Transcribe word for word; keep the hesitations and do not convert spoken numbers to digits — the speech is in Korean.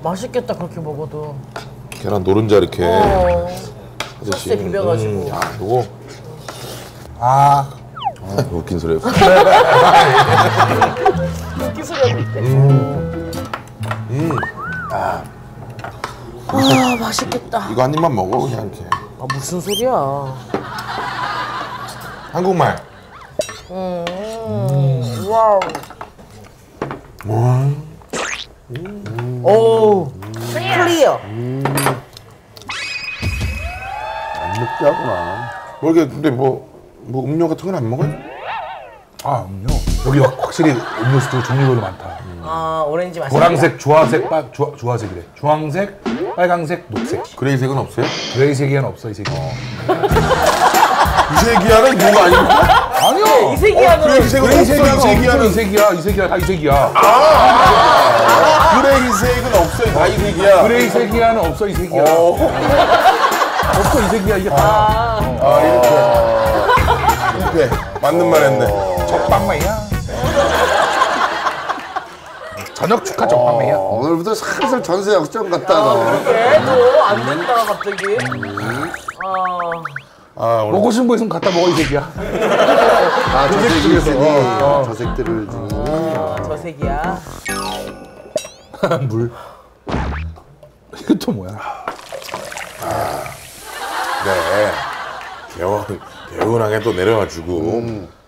맛있겠다 그렇게 먹어도. 계란 노른자 이렇게. 어. 아저씨. 소스에 비벼가지고. 음, 야, 이거. 아. 아, 웃긴 소리였어. 웃긴 소리 하고 있대. 음. 음. 아 맛있겠다. 이거 한 입만 먹어 그냥 이렇게. 아 무슨 소리야. 한국말. 음. 음. 와우. 와. 음. 오. 클리어. 음. 안 느끼하구나. 뭐 이렇게 근데 뭐, 뭐 음료 같은 건 안 먹어요? 아, 음료. 여기 확실히 음료수도 종류별로 많다. 음. 아 오렌지 맛있다. 노란색, 주황색, 빨 주화, 주황색이래. 주황색, 빨강색, 녹색. 그레이색은 없어요? 그레이색이는 없어, 이 색이. 이세기야는 뭐가 아닌가? 아니요. 이색이야는. 그레이색은 없어. 이세기야는 이색이야, 이색이야, 다 이색이야. 그레이색은 없어요. 다 이색이야. 그레이색이야는 없어, 이색이야. 없어, 이색이야, 이게 다. 아 이렇게. 이렇게 맞는 말 했네. 적방맹이야. 저녁 축하 적방맹이야. 어, 오늘부터 슬슬 전세 역전 같다. 그게 또안 된다 갑자기. 아. 아 오늘 먹고 싶은 거 있으면 갖다 먹어, 이 새끼야. 아, 저색이 있으니 어. 저색들을 주니. 저 색이야. 물. 이거 또 뭐야? 네. 개운 개운하게 또 내려가지고. 음.